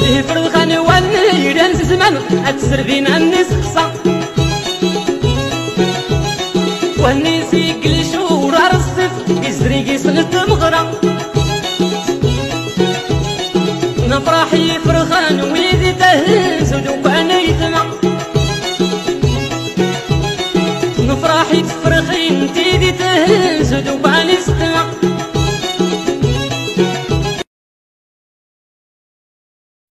فرخان واني يدان زمان أتسر بينا النسخصة واني سيقل شورا رصف يزريقي سنة مغرى نفرحي فرخان ويدي تهز ودوك أنا يتمع نفرحي تفرخين تيدي تهز ودوك